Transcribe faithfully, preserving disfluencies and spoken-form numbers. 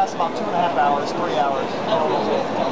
lasts about two and a half hours, three hours.